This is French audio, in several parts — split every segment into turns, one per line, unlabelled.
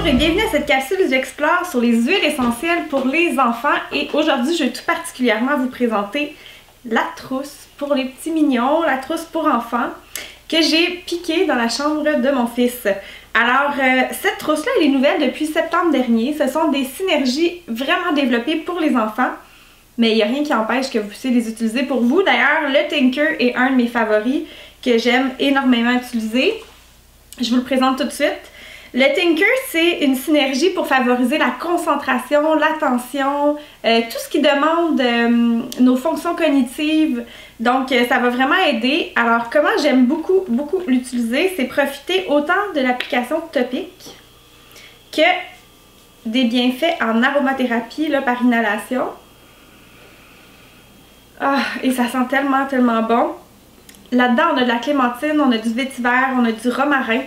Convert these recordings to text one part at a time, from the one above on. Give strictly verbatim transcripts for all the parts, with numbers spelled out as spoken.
Bonjour et bienvenue à cette capsule où j'explore sur les huiles essentielles pour les enfants et aujourd'hui je vais tout particulièrement vous présenter la trousse pour les petits mignons, la trousse pour enfants que j'ai piquée dans la chambre de mon fils. Alors euh, cette trousse-là elle est nouvelle depuis septembre dernier, ce sont des synergies vraiment développées pour les enfants mais il n'y a rien qui empêche que vous puissiez les utiliser pour vous. D'ailleurs le Tinker est un de mes favoris que j'aime énormément utiliser. Je vous le présente tout de suite. Le Tinker, c'est une synergie pour favoriser la concentration, l'attention, euh, tout ce qui demande euh, nos fonctions cognitives. Donc, euh, ça va vraiment aider. Alors, comment j'aime beaucoup, beaucoup l'utiliser, c'est profiter autant de l'application topique que des bienfaits en aromathérapie là, par inhalation. Ah, et ça sent tellement, tellement bon. Là-dedans, on a de la clémentine, on a du vétiver, on a du romarin.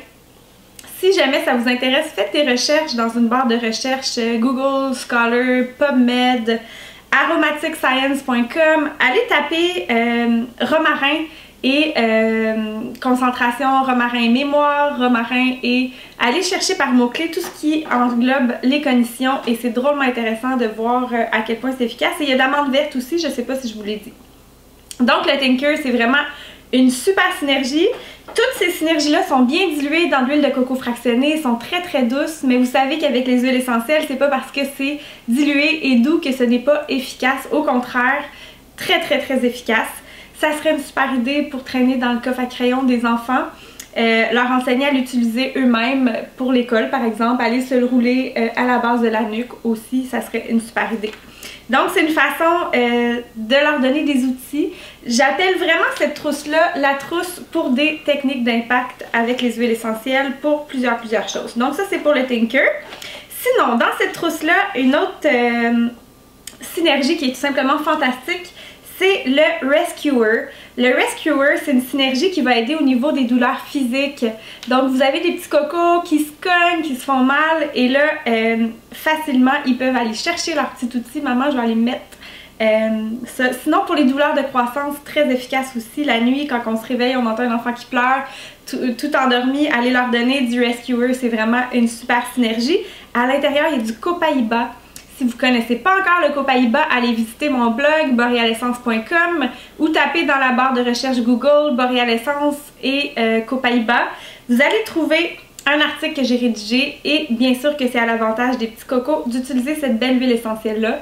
Si jamais ça vous intéresse, faites des recherches dans une barre de recherche Google, Scholar, PubMed, aromatic science point com. Allez taper euh, romarin et euh, concentration, romarin mémoire, romarin et allez chercher par mots-clés tout ce qui englobe les cognitions et c'est drôlement intéressant de voir à quel point c'est efficace. Et il y a d'amande verte aussi, je ne sais pas si je vous l'ai dit. Donc le Tinker, c'est vraiment une super synergie. Toutes ces synergies-là sont bien diluées dans l'huile de coco fractionnée, sont très très douces, mais vous savez qu'avec les huiles essentielles, c'est pas parce que c'est dilué et doux que ce n'est pas efficace. Au contraire, très très très efficace. Ça serait une super idée pour traîner dans le coffre à crayon des enfants. Euh, leur enseigner à l'utiliser eux-mêmes pour l'école par exemple, aller se le rouler euh, à la base de la nuque aussi, ça serait une super idée. Donc c'est une façon euh, de leur donner des outils. J'appelle vraiment cette trousse-là la trousse pour des techniques d'impact avec les huiles essentielles pour plusieurs plusieurs choses. Donc ça c'est pour le Tinker. Sinon dans cette trousse-là, une autre euh, synergie qui est tout simplement fantastique, c'est le Rescuer. Le Rescuer, c'est une synergie qui va aider au niveau des douleurs physiques. Donc vous avez des petits cocos qui se cognent, qui se font mal et là, euh, facilement, ils peuvent aller chercher leur petit outil. Maman, je vais aller mettre euh, ça. Sinon, pour les douleurs de croissance, très efficace aussi. La nuit, quand on se réveille, on entend un enfant qui pleure, tout, tout endormi, aller leur donner du Rescuer, c'est vraiment une super synergie. À l'intérieur, il y a du copaïba. Si vous ne connaissez pas encore le copaïba, allez visiter mon blog borealessence point com ou tapez dans la barre de recherche Google Borealessence et euh, copaïba. Vous allez trouver un article que j'ai rédigé et bien sûr que c'est à l'avantage des petits cocos d'utiliser cette belle huile essentielle-là.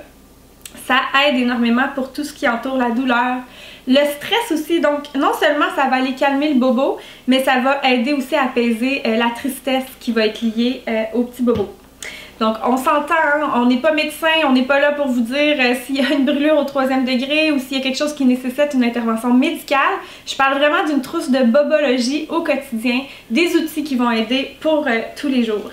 Ça aide énormément pour tout ce qui entoure la douleur, le stress aussi. Donc non seulement ça va aller calmer le bobo, mais ça va aider aussi à apaiser euh, la tristesse qui va être liée euh, au petit bobo. Donc on s'entend, hein? On n'est pas médecin, on n'est pas là pour vous dire euh, s'il y a une brûlure au troisième degré ou s'il y a quelque chose qui nécessite une intervention médicale. Je parle vraiment d'une trousse de bobologie au quotidien, des outils qui vont aider pour euh, tous les jours.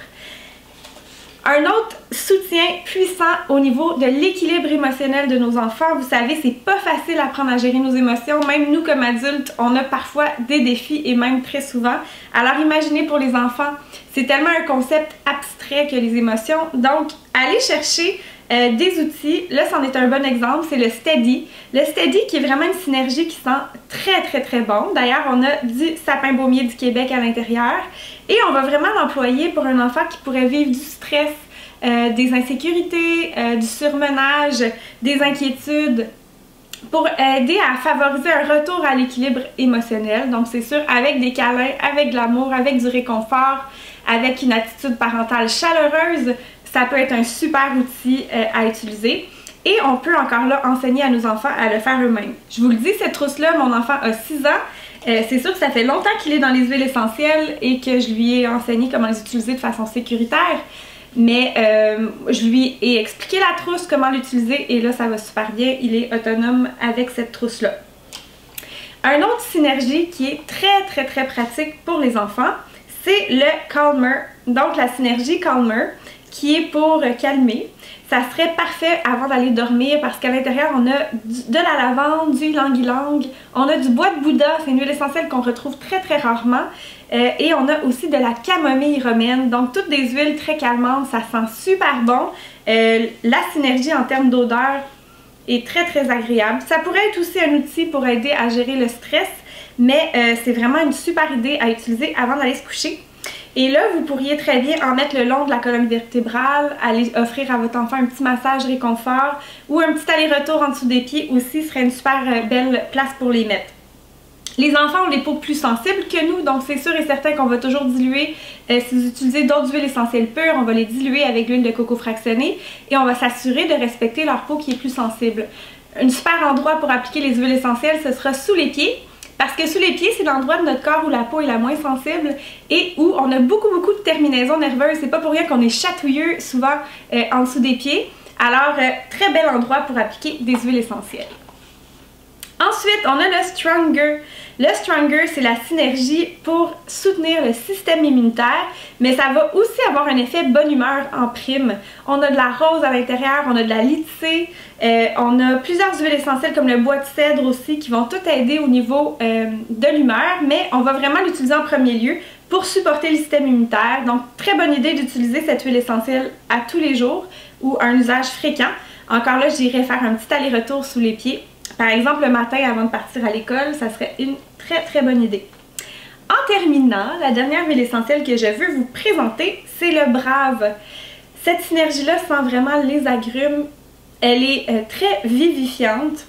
Un autre soutien puissant au niveau de l'équilibre émotionnel de nos enfants. Vous savez, c'est pas facile à apprendre à gérer nos émotions. Même nous, comme adultes, on a parfois des défis et même très souvent. Alors imaginez pour les enfants, c'est tellement un concept abstrait que les émotions. Donc, allez chercher euh, des outils. Là, c'en est un bon exemple, c'est le Steady. Le Steady qui est vraiment une synergie qui sent très très très bon. D'ailleurs, on a du sapin baumier du Québec à l'intérieur. Et on va vraiment l'employer pour un enfant qui pourrait vivre du stress, euh, des insécurités, euh, du surmenage, des inquiétudes, pour aider à favoriser un retour à l'équilibre émotionnel. Donc c'est sûr, avec des câlins, avec de l'amour, avec du réconfort, avec une attitude parentale chaleureuse, ça peut être un super outil euh, à utiliser. Et on peut encore là enseigner à nos enfants à le faire eux-mêmes. Je vous le dis, cette trousse-là, mon enfant a six ans. Euh, c'est sûr que ça fait longtemps qu'il est dans les huiles essentielles et que je lui ai enseigné comment les utiliser de façon sécuritaire. Mais euh, je lui ai expliqué la trousse, comment l'utiliser et là ça va super bien. Il est autonome avec cette trousse-là. Un autre synergie qui est très très très pratique pour les enfants, c'est le Calmer. Donc la synergie Calmer qui est pour calmer. Ça serait parfait avant d'aller dormir parce qu'à l'intérieur, on a du, de la lavande, du ylang-ylang, on a du bois de Bouddha, c'est une huile essentielle qu'on retrouve très très rarement. Euh, et on a aussi de la camomille romaine, donc toutes des huiles très calmantes, ça sent super bon. Euh, la synergie en termes d'odeur est très très agréable. Ça pourrait être aussi un outil pour aider à gérer le stress, mais euh, c'est vraiment une super idée à utiliser avant d'aller se coucher. Et là, vous pourriez très bien en mettre le long de la colonne vertébrale, aller offrir à votre enfant un petit massage réconfort ou un petit aller-retour en dessous des pieds aussi serait une super belle place pour les mettre. Les enfants ont les peaux plus sensibles que nous, donc c'est sûr et certain qu'on va toujours diluer, euh, si vous utilisez d'autres huiles essentielles pures, on va les diluer avec l'huile de coco fractionnée et on va s'assurer de respecter leur peau qui est plus sensible. Un super endroit pour appliquer les huiles essentielles, ce sera sous les pieds, parce que sous les pieds, c'est l'endroit de notre corps où la peau est la moins sensible et où on a beaucoup beaucoup de terminaisons nerveuses. C'est pas pour rien qu'on est chatouilleux souvent euh, en dessous des pieds. Alors, euh, très bel endroit pour appliquer des huiles essentielles. Ensuite, on a le Stronger. Le Stronger, c'est la synergie pour soutenir le système immunitaire, mais ça va aussi avoir un effet bonne humeur en prime. On a de la rose à l'intérieur, on a de la lycée, euh, on a plusieurs huiles essentielles comme le bois de cèdre aussi qui vont tout aider au niveau euh, de l'humeur, mais on va vraiment l'utiliser en premier lieu pour supporter le système immunitaire. Donc, très bonne idée d'utiliser cette huile essentielle à tous les jours ou un usage fréquent. Encore là, j'irais faire un petit aller-retour sous les pieds. Par exemple, le matin avant de partir à l'école, ça serait une très très bonne idée. En terminant, la dernière huile essentielle que je veux vous présenter, c'est le Brave. Cette synergie-là sent vraiment les agrumes. Elle est euh, très vivifiante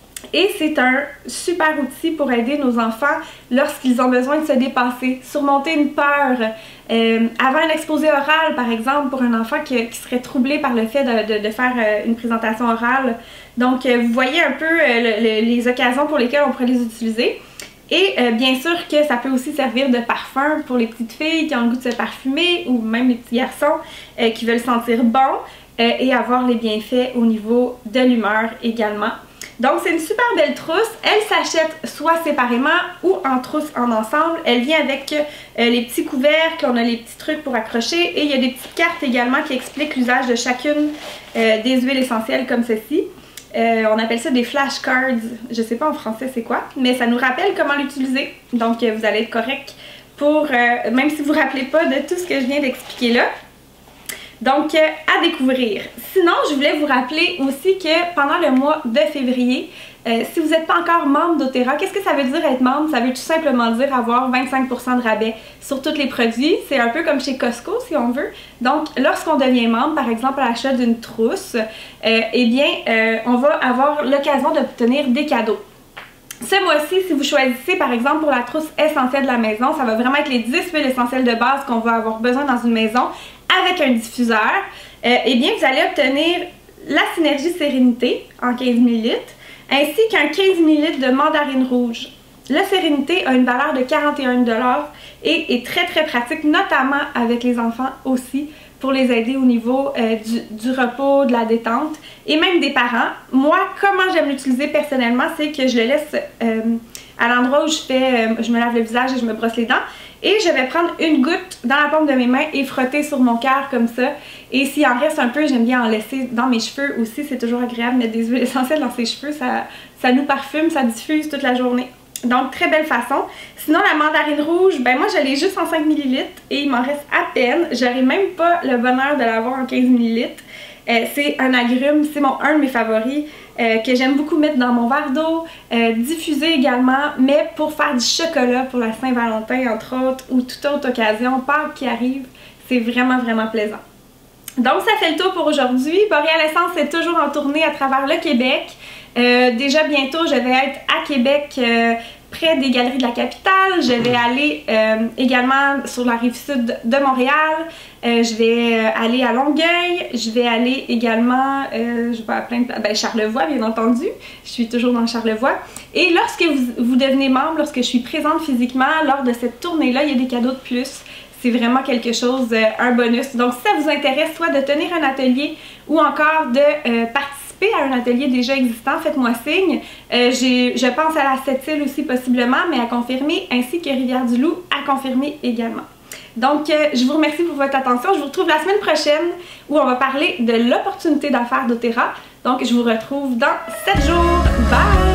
et c'est un super outil pour aider nos enfants lorsqu'ils ont besoin de se dépasser, surmonter une peur. Euh, avant un exposé oral, par exemple, pour un enfant qui, qui serait troublé par le fait de, de, de faire euh, une présentation orale. Donc, euh, vous voyez un peu euh, le, le, les occasions pour lesquelles on pourrait les utiliser. Et euh, bien sûr que ça peut aussi servir de parfum pour les petites filles qui ont le goût de se parfumer ou même les petits garçons euh, qui veulent sentir bon euh, et avoir les bienfaits au niveau de l'humeur également. Donc, c'est une super belle trousse. Elle s'achète soit séparément ou en trousse en ensemble. Elle vient avec euh, les petits couvercles, on a les petits trucs pour accrocher et il y a des petites cartes également qui expliquent l'usage de chacune euh, des huiles essentielles comme ceci. Euh, on appelle ça des flashcards. Je sais pas en français c'est quoi, mais ça nous rappelle comment l'utiliser. Donc, euh, vous allez être correct pour, euh, même si vous ne vous rappelez pas de tout ce que je viens d'expliquer là. Donc, euh, à découvrir. Sinon, je voulais vous rappeler aussi que pendant le mois de février, euh, si vous n'êtes pas encore membre d'Otera, qu'est-ce que ça veut dire être membre? Ça veut tout simplement dire avoir vingt-cinq pour cent de rabais sur tous les produits. C'est un peu comme chez Costco, si on veut. Donc, lorsqu'on devient membre, par exemple à l'achat d'une trousse, euh, eh bien, euh, on va avoir l'occasion d'obtenir des cadeaux. Ce mois-ci, si vous choisissez par exemple pour la trousse essentielle de la maison, ça va vraiment être les dix huiles essentielles de base qu'on va avoir besoin dans une maison avec un diffuseur. Euh, eh bien, vous allez obtenir la Synergie Sérénité en quinze millilitres ainsi qu'un quinze millilitres de mandarine rouge. La Sérénité a une valeur de quarante et un dollars et est très très pratique, notamment avec les enfants aussi, pour les aider au niveau euh, du, du repos, de la détente et même des parents. Moi, comment j'aime l'utiliser personnellement, c'est que je le laisse euh, à l'endroit où je fais, euh, je me lave le visage et je me brosse les dents et je vais prendre une goutte dans la paume de mes mains et frotter sur mon cœur comme ça. Et s'il en reste un peu, j'aime bien en laisser dans mes cheveux aussi. C'est toujours agréable de mettre des huiles essentielles dans ses cheveux, ça, ça nous parfume, ça diffuse toute la journée. Donc, très belle façon. Sinon, la mandarine rouge, ben moi, je l'ai juste en cinq millilitres et il m'en reste à peine. J'aurais même pas le bonheur de l'avoir en quinze millilitres. Euh, c'est un agrume, c'est mon un de mes favoris euh, que j'aime beaucoup mettre dans mon verre d'eau, euh, diffuser également, mais pour faire du chocolat pour la Saint-Valentin, entre autres, ou toute autre occasion, Pâques qui arrive, c'est vraiment, vraiment plaisant. Donc, ça fait le tour pour aujourd'hui. Boréal Essence est toujours en tournée à travers le Québec. Euh, déjà bientôt, je vais être à Québec, euh, près des Galeries de la Capitale. Je vais aller euh, également sur la rive sud de Montréal. Euh, je vais euh, aller à Longueuil. Je vais aller également, euh, je vais à plein de ben, Charlevoix, bien entendu. Je suis toujours dans Charlevoix. Et lorsque vous, vous devenez membre, lorsque je suis présente physiquement, lors de cette tournée-là, il y a des cadeaux de plus. C'est vraiment quelque chose, euh, un bonus. Donc, si ça vous intéresse, soit de tenir un atelier ou encore de euh, participer à un atelier déjà existant, faites-moi signe. Euh, je pense à la Sept-Îles aussi possiblement, mais à confirmer, ainsi que Rivière-du-Loup à confirmer également. Donc, euh, je vous remercie pour votre attention. Je vous retrouve la semaine prochaine où on va parler de l'opportunité d'affaires d'Otera. Donc, je vous retrouve dans sept jours. Bye!